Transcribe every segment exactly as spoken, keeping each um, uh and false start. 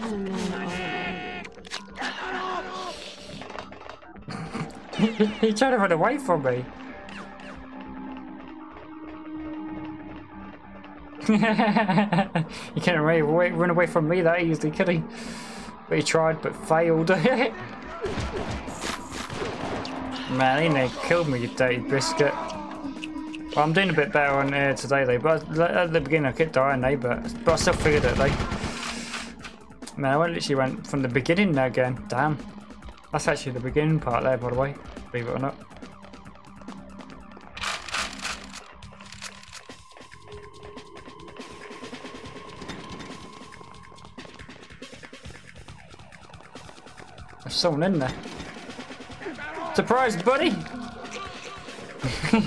He tried to run away from me. He can't run away, run away from me that easily, could he? But he tried, but failed. Man, he nearly killed me, you dirty biscuit. Well, I'm doing a bit better on here today, though. But at the beginning, I kept dying, though. But, but I still figured it, though. Man, I literally went from the beginning there again. Damn. That's actually the beginning part there, by the way. Believe it or not. There's someone in there. Surprise, buddy! Oh,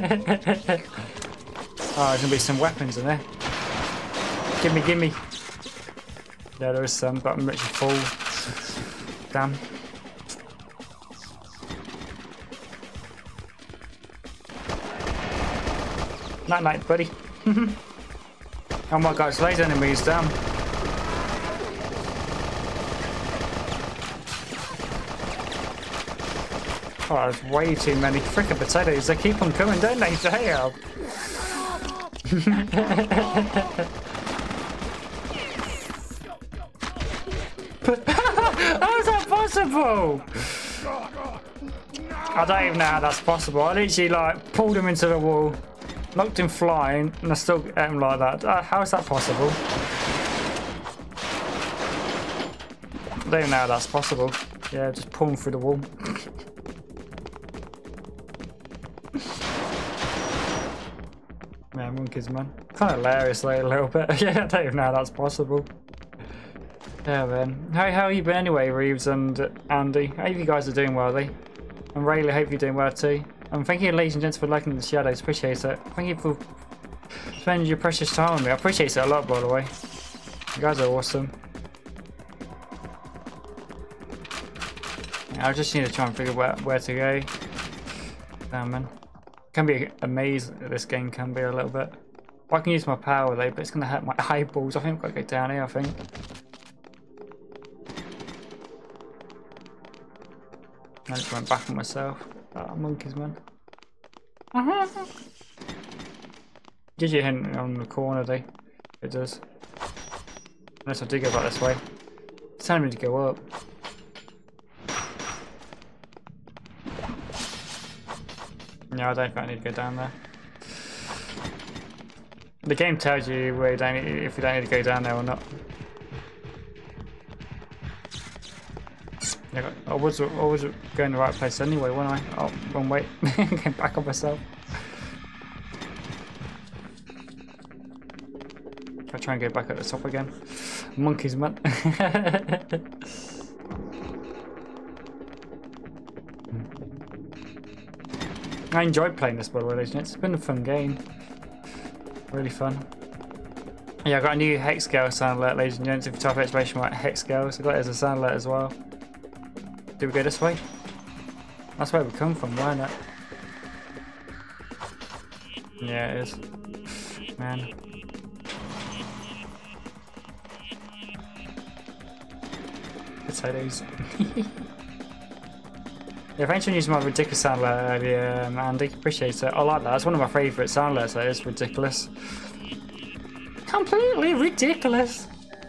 there's gonna be some weapons in there. Gimme, gimme. Yeah, there is some, but I'm literally full. Damn. Night night, buddy. Oh my god, it's laser enemies, damn. Oh, there's way too many frickin' potatoes. They keep on coming, don't they? Damn. How is that possible? I don't even know how that's possible. I literally like pulled him into the wall, knocked him flying, and I still ate him like that. Uh, how is that possible? I don't even know how that's possible. Yeah, just pull him through the wall. Man, monkeys, man. Kind of hilarious, like, a little bit. Yeah, I don't even know how that's possible. Yeah, man. How, how you been anyway, Reeves and Andy? I hope you guys are doing well, eh? And Rayleigh, hope you're doing well too. And thank you, ladies and gents, for liking the shadows. Appreciate it. Thank you for spending your precious time with me. I appreciate it a lot, by the way. You guys are awesome. Yeah, I just need to try and figure where, where to go. Damn, man. Can be a maze. This game can be a little bit. Well, I can use my power though, but it's gonna hurt my eyeballs. I think I've got to go down here. I think. I just went back on myself. Oh, monkeys, man. Gives you a hint on the corner, though. It does. Unless I do go back this way. It's telling me to go up. No, I don't think I need to go down there. The game tells you where you don't need, if you don't need to go down there or not. Yeah, I was I was going the right place anyway, wasn't I? Oh, wrong way. Getting back on myself. I try and go back at the top again. Monkeys, man. I enjoyed playing this, by the way, ladies and gents. It's been a fun game. Really fun. Yeah, I got a new hex scale sound alert, ladies and gents. If you type exclamation mark hex scales, I got it as a sound alert as well. Do we go this way? That's where we come from, wasn't it? Yeah, it is. Man. Potatoes. Yeah, thanks for using my ridiculous sound alert earlier, um, Andy. Appreciate it. I like that. It's one of my favourite sound alerts. That is ridiculous. Completely ridiculous.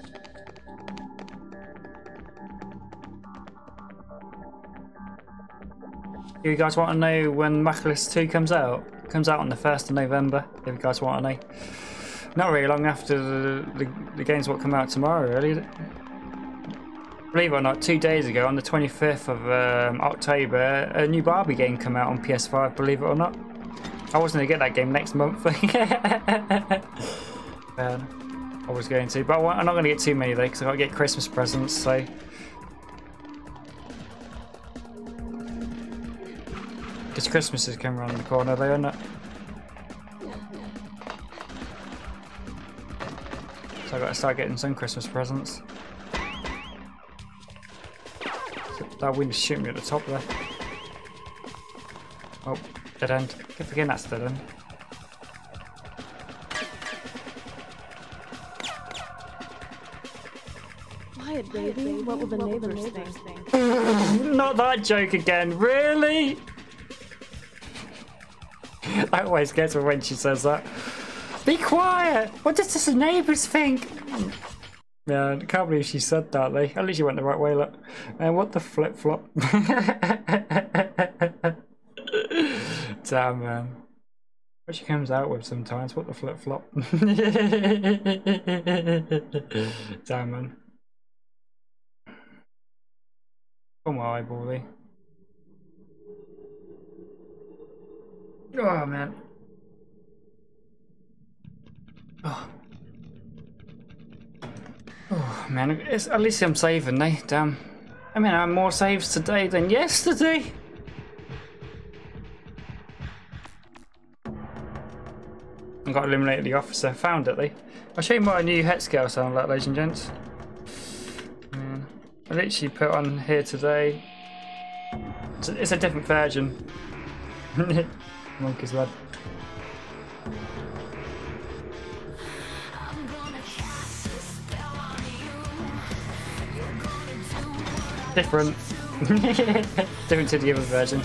You guys want to know when Macalus two comes out? It comes out on the first of November, if you guys want to know. Not really long after the, the, the games what come out tomorrow, really. Believe it or not, two days ago, on the twenty-fifth of um, October, a new Barbie game come out on P S five, believe it or not. I was going to get that game next month. um, I was going to, but I'm not going to get too many though, because I've got to get Christmas presents, so... Because Christmas is coming around the corner though, isn't it? So I've got to start getting some Christmas presents. That wind is shooting me at the top there. Oh, dead end. Keep forgetting that's dead end. Quiet, baby. What will the neighbors think? Not that joke again, really? I always get her when she says that. Be quiet! What does the neighbours think? Yeah, I can't believe she said that, Lee. At least you went the right way, look. And what the flip flop? Damn, man. What she comes out with sometimes, what the flip flop? Damn, man. Come on, eyeball, oh, man. Oh. Oh, man. It's, at least I'm saving, eh? Damn. I mean, I have more saves today than yesterday. I got eliminated the officer. Found it, Lee. I'll show you what a new het scale sound like, ladies and gents. Man. I literally put on here today. It's a, it's a different version. Monkey's lad. Different. Different to the other version.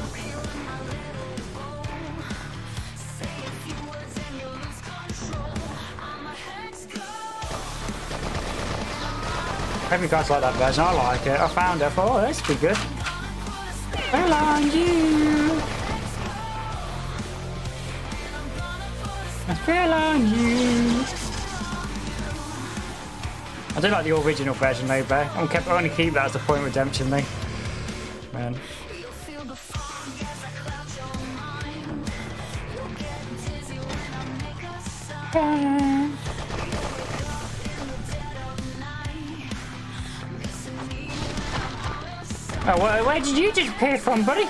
I hope you guys like that version. I like it. I found it. I thought, oh, this would be good. Well on you. I fell on you. I do like the original version though, Bear. I'm, kept, I'm going to keep that as the point of redemption though. Man. Oh, where, where did you just appear from, buddy?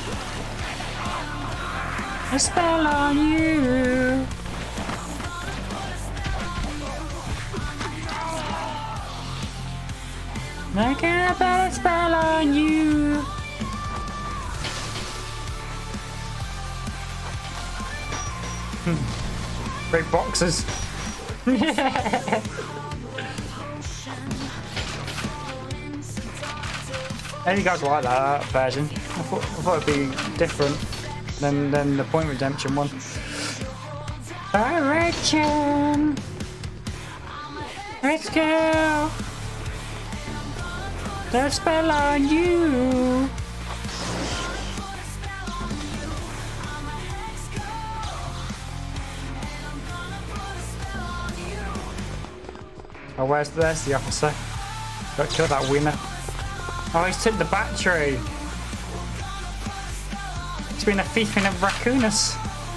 A spell on you. Making a better spell on you. Great boxes. Hey, you guys like that version? I thought, I thought it'd be different than, than the point redemption one. Direction. Let's go. The spell on you. Oh, where's there's the officer? Got to kill that winner. Oh, he's took the battery. He's been a thief in a raccoonus.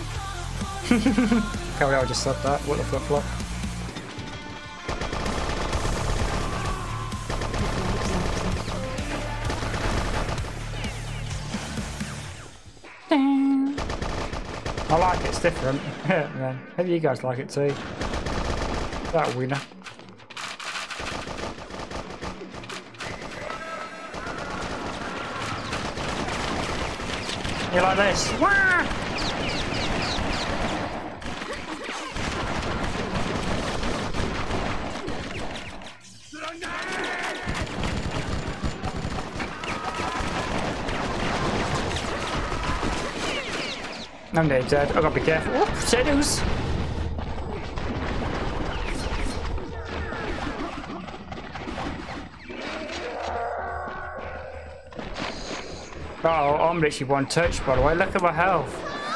Carry on, I just said that. What the flip flop? I like it, it's different. Yeah, hope you guys like it too. That winner. You like this? Wah! I'm nearly dead. I've got to be careful. Oh, potatoes! Oh, I'm literally one touch, by the way. Look at my health.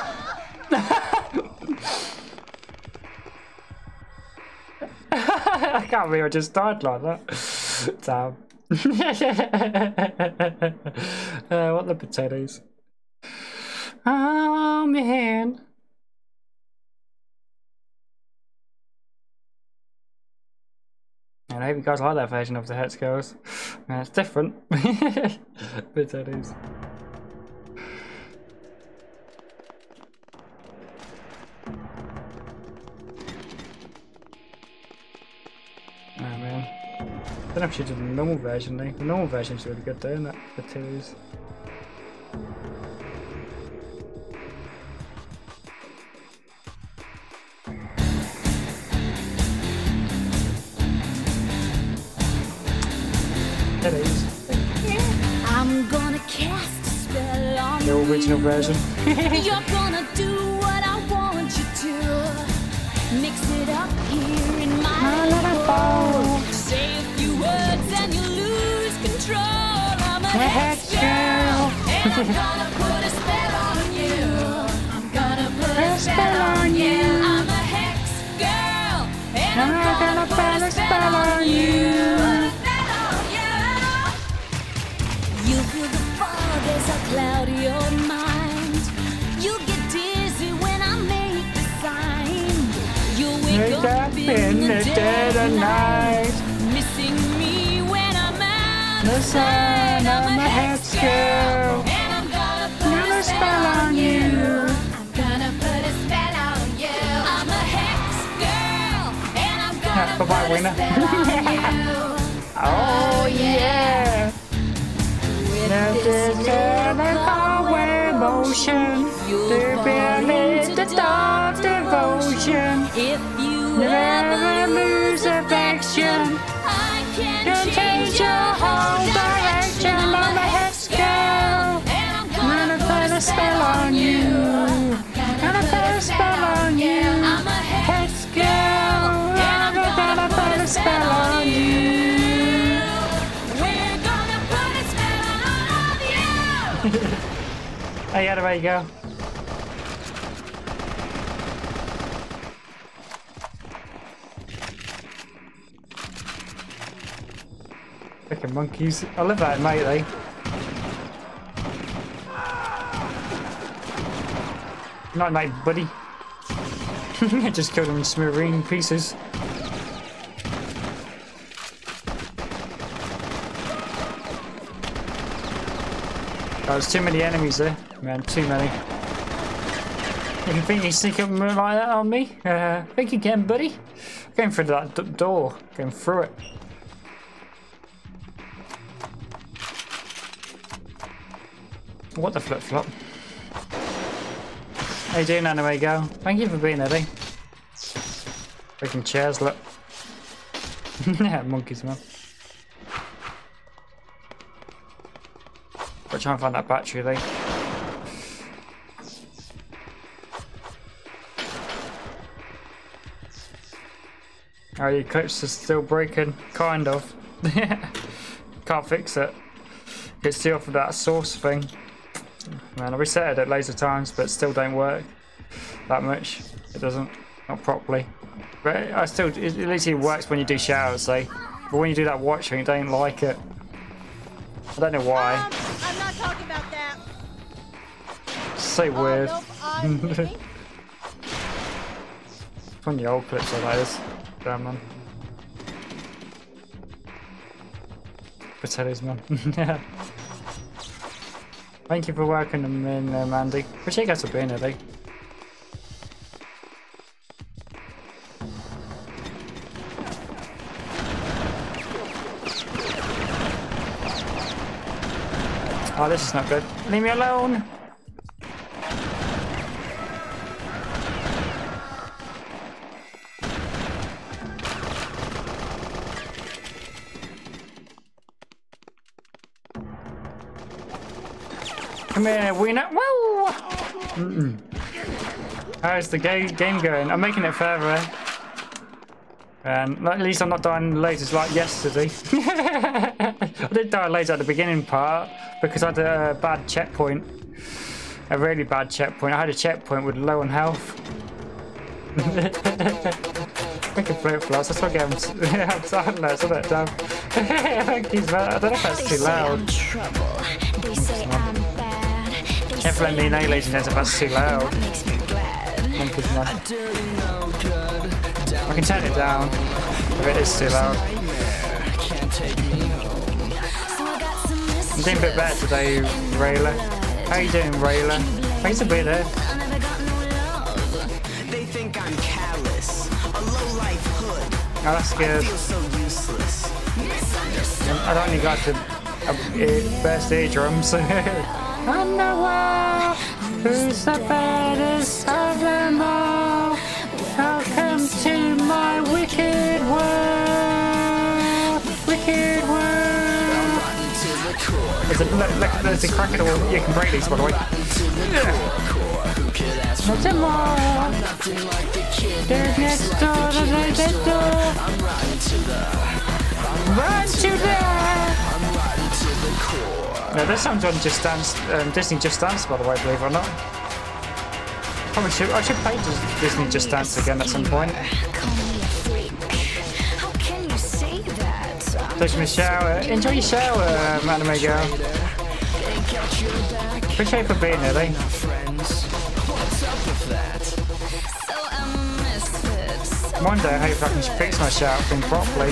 I can't believe I just died like that. Damn. uh, what the potatoes? Oh, man. And I hope you guys like that version of the het scales. Man, it's different. Potatoes. Oh man. I don't know if she did the normal version though. The normal version's really good though, isn't it? Potatoes. titties. I'm gonna cast a spell on The original version. You're gonna do what I want you to. Mix it up here in my, My little bowl. Say a few words and you lose control. I'm a hex hex girl, and I'm gonna put a spell on you. I'm gonna put a spell on you. I'm a hex girl, and I'm gonna put a spell on you. You feel the fog as I cloud your mind. You get dizzy when I make the sign. You wake Wake up up in the dead of night. missing me when I'm out The of sun, sight. I'm a hex girl. And I'm gonna put Put a spell on you. I'm gonna put a spell on you. I'm a hex girl, and I'm gonna Bye bye, put a winner. spell on you. Oh yeah. With Now this there's miracle a emotion. you'll To fall build into the dark devotion. If you Never lose affection. I can Can change your whole direction. I'm a hex girl. And I'm Gonna put a spell on you. Gonna put a spell on you. I'm a Hex girl. I'm gonna put a spell on you. We're gonna put a spell on all of you. Oh yeah, there you go. Freaking monkeys. I love that, mate, they. Not night, buddy. I just killed him in smithereens pieces. There's too many enemies there. Man, too many. You think you sneak up like that on me? Uh, think you can, buddy? Going through that d door. Going through it. What the flip-flop? How you doing, Anime Girl? Thank you for being there, eh? Freaking chairs, look. Yeah, monkeys, man. Gotta try and find that battery, though. Oh, your clips are still breaking, kind of. Can't fix it. It's still off of that source thing. Man, I resetted it loads of times, but it still don't work that much. It doesn't, not properly. But I still, it, at least it works when you do showers, say. But when you do that watch thing, I don't like it. I don't know why. Um, I'm not talking about that. It's so weird. Uh, nope, I'm leaving. It's one of the old clips of that is. Damn, man. Potatoes, man. Yeah. Thank you for working them in, uh, Mandy. Appreciate you guys for being here, though. Oh, this is not good. Leave me alone! Come here, winner! Woo! Mm-mm. How's the ga game going? I'm making it further. And at least I'm not dying loads as like yesterday. I did die loads at the beginning part because I had a bad checkpoint. A really bad checkpoint. I had a checkpoint with low on health. Freaking flip flops. That's what I'm saying. I'm silent, isn't it? Damn. Thank you, man. I don't know if that's too loud. Definitely me, no, ladies and gentlemen, if that's too loud. Monkeys, man. I can turn it down if it is too loud. I'm doing a bit better today, Rayla. How you doing, Rayla? Thanks for being there. They think I'm callous, a low-life hood. Oh, that's I good. feel so useless. I don't need got to uh, burst eardrums. On the wall, who's the baddest of them all? Welcome to my wicked world, wicked world. There's a, look, look, there's a crack in the wall. You can break these, by the way. Not tomorrow. There's next door, there's next door. Run to the. No, this sounds on Just Dance, um, Disney Just Dance, by the way, believe it or not. Probably should, I should play Disney Just Dance again at some point. Take me a shower. Enjoy your shower, um, anime girl. Appreciate you for being here, eh? One day I hope I can fix my shower thing properly.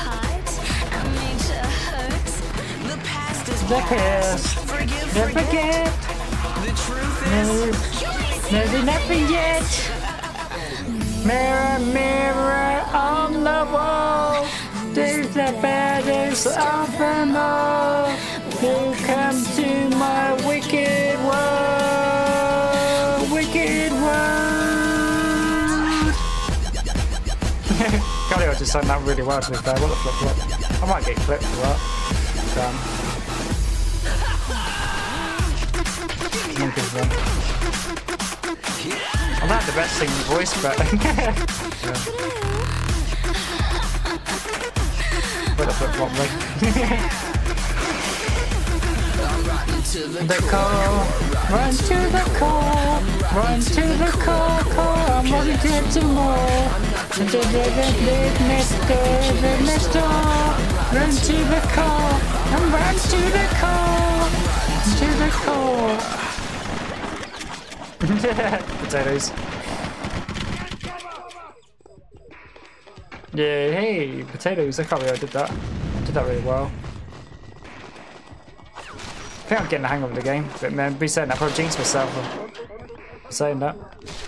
The past, never forget. No, no, nothing yet. Mirror, mirror on the wall. Who's the baddest of them all? Who come to my wicked world? Wicked world. God, I just sang that really well to be fair. What the flip flop? I might get clipped for that. Damn. Monkeys one. I'm not the best singing voice, but yeah. Put a flip flop leg. The call, run to the call, run to the call, call. I'm running to tomorrow. To the next door, the next door. Run to the call, and run to the call, to the call. Potatoes. Yeah, hey, potatoes. I can't believe I did that. I did that really well. I think I'm getting the hang of the game, but man, be saying that, I'll probably jinx myself for saying that.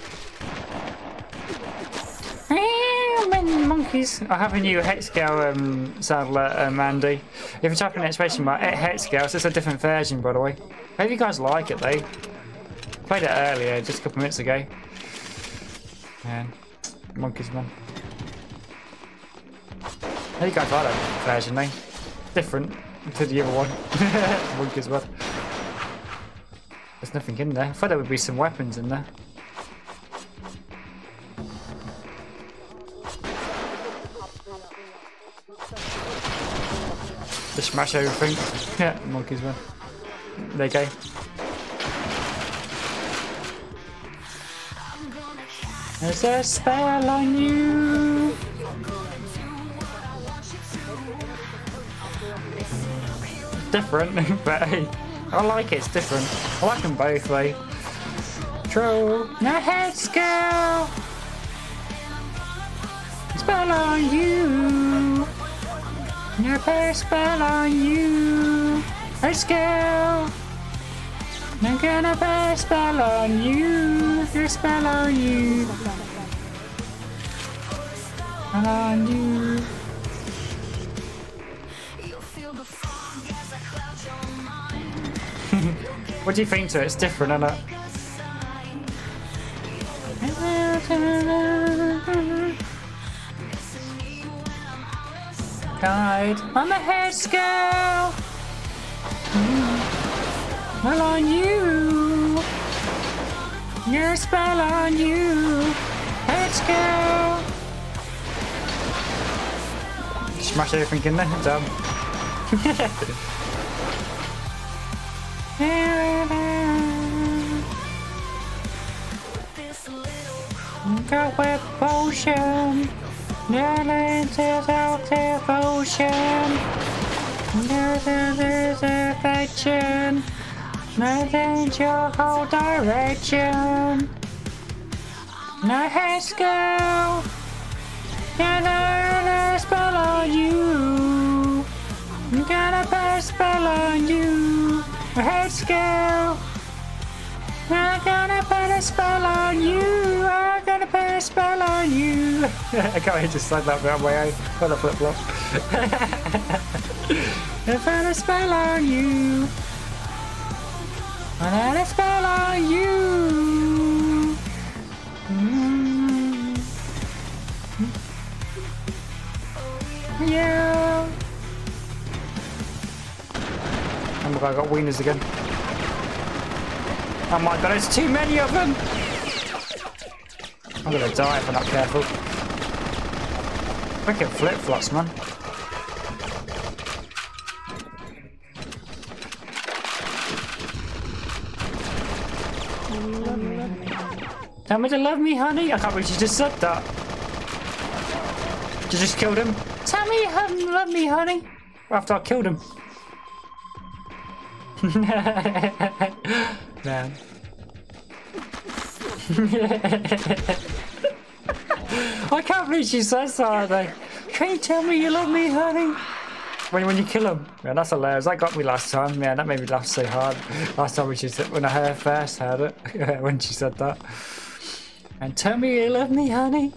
Monkeys. I have a new Hexgale um, saddler, um, Andy. If you type in exclamation mark Hexgale, so it's a different version, by the way. Hope you guys like it, though. Played it earlier, just a couple minutes ago. Man, monkeys, man. How you guys like that version, though? Different to the other one. Monkeys, man. There's nothing in there. I thought there would be some weapons in there. Just smash everything. Yeah, monkeys, man. There you go. There's a spell on you. Different, but hey, I like it, it's different. I like them both, though. True. No head skill. Spell on you. No pay spell on you. Head skill. I'm gonna pay spell on you. A spell on you. Spell on you. What do you think to it? It's different, isn't it? Guide. I'm a head girl. Spell on you. Your spell on you. Head girl. Smash everything in there. Damn. Go with potion. There's out devotion. There's a affection. Nothing's your whole direction. No head skill. Gonna spell on you. Gonna put a spell on you. A head skill. I'm gonna put a spell on you. I'm gonna put a spell on you. I can't even just say that bit on my own. What a flip flop. I put a spell on you. I put a spell on you. Mm. Yeah. Oh my god, I got wieners again. Oh my god, there's too many of them! I'm gonna die if I'm not careful. Wicked flip-flops, man. Tell me to love me, honey. I can't believe you just said that. You just killed him. Tell me you love me, honey. After I killed him. Man. I can't believe she says that. Though. Can you tell me you love me, honey? When, when you kill him. Man, that's hilarious. That got me last time. Man, that made me laugh so hard. Last time when she said, when I heard, first heard it. When she said that. And tell me you love me, honey.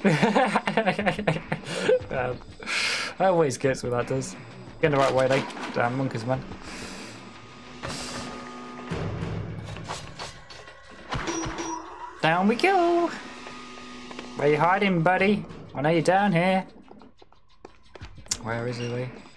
Man, that always gets what that does. Get in the right way, though. Damn monkeys, man. Down we go. Where you hiding, buddy? I know you're down here. Where is he?